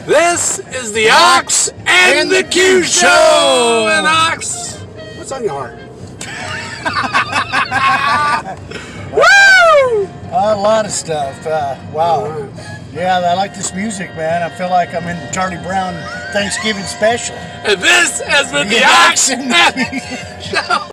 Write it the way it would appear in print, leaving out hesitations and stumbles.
This is the Ox and the Q Show. And Ox, what's on your heart? Woo! A lot of stuff. Wow. Yeah, I like this music, man. I feel like I'm in the Charlie Brown Thanksgiving special. And this has been the Ox and the Q Show.